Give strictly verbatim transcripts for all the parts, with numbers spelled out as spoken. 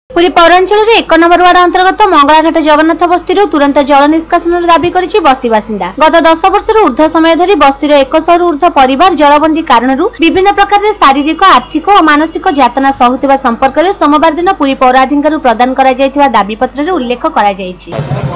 पुरी पौरांचल एक number ward अंतर्गत मंगलाघाट जगन्नाथ बस्ती तुरंत जल निष्कासन दाबी करिछि बस्ती बासिंदा। गत दस वर्ष ऊर्ध्व समय धरी बस्तीर एक शहर ऊर्ध्व परिवार जलबंदी कारण विभिन्न प्रकार शारीरिक आर्थिक और मानसिक यातना सहुथिबा संपर्क में सोमवार दिन पुरी पौराधिकारी प्रदान करा जायथिबा दाबी पत्र में उल्लेख करा जायछि।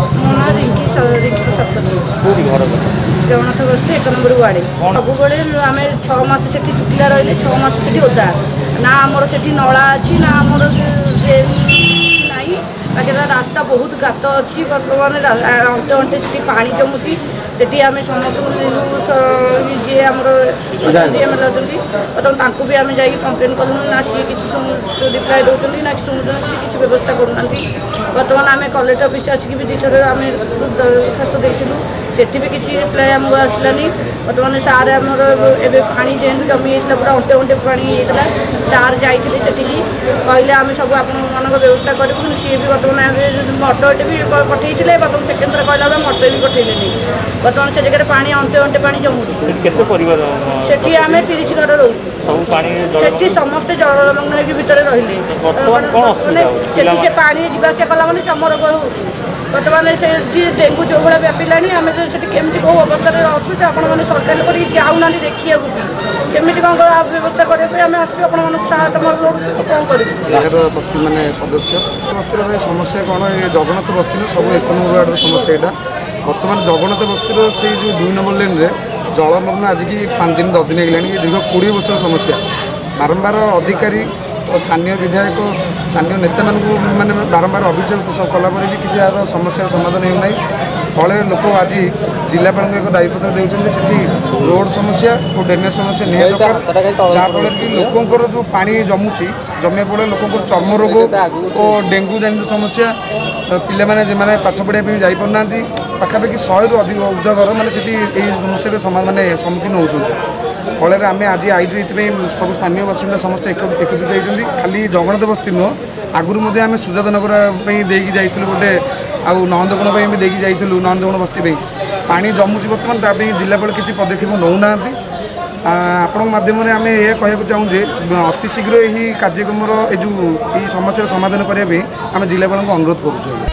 जगन्नाथ बस्ती एक नंबर वार्ड सब आम छस से शुखला रही छस से ओदा ना आमर से नला अच्छी ना आमर नहीं बाकी रास्ता बहुत गात अच्छी बर्तमान अंटे अंटे से पानी जमुची से आम समस्त जी आम एमएलए अच्छा भी आम जा कम्प्लेन कलु ना सी किसी रिप्लाई दौरान ना शुणुन किसी व्यवस्था करना बर्तमान आम कलेक्टर ऑफिस आसिक भी दुईथर आम दरखास्त देलु सेठी भी किसी रिप्लाई आमको आसलानी। बर्तमान सार आमर ए पानी जेहतु जमी जाता पूरा अंटे अंटे पानी होता सार जाइए सेठी कहले आम सब आप व्यवस्था करूँ सी भी बर्तमान मटर भी पठे बर्तमान सेकेंड थर कहला मटर भी पठेले बर्तमान से जगह पानी अंटे अंटे पानी जमुची सेठी आम तीस घर रोटी समस्ते जलमग्न भितर रही से पानी जावास कला मैंने चम रोग हो बर्तमान से डेंगू जो भाई व्यापिला आम केमी कौ अवस्था अच्छे आपने सरकार लोग जाऊना देखिए केमी कौन व्यवस्था करने आम आस सहायता कौन कर मैंने सदस्य बस्ती समस्या कौन ये जगन्नाथ बस्ती सब एक नंबर वार्ड समस्या यहाँ बर्तमान जगन्नाथ बस्ती से जो दुई नंबर लेन रे जलमग्न आज की पाँच दिन दस दिन है दीर्घ कोड़े वर्ष समस्या बारंबार अधिकारी और स्थानीय विधायक स्थानीय नेता मानू मैंने बारंबार अभियोग कलापर भी किसी यार समस्या समाधान होना फल लोक आज जिलापाल एक दायीपत्र देती रोड समस्या और ड्रेनेज समस्या नहीं दरकार जहाँफल कि लोकर जो पानी जमुची जमिया फल लोक चर्म रोग और डेंगू जनित समस्या पिले मैंने पाठ पढ़ाई जापार पाखापाखि शहे रु अधिक ऊर्ध्व घर मैंने समस्या समा माने सम्मुखीन होती फल आम आज आईज ये सब स्थानीय बासिंदा समस्त एकत्रित होती खाली जगन्नाथ बस्ती नुह आगुरी आम सुजाता नगर देकी गोटे आउ नंदगुण भी देकी जाइलु नंदगुण बस्ती पानी जमुची बर्तमान जिलापाल किसी पदक्षेप नौना आपण मध्यम आम यह कहूँ चाहूँजे अति शीघ्र यही कार्यक्रम जो समस्या समाधान करने आम जिलापाल अनुरोध करुँ।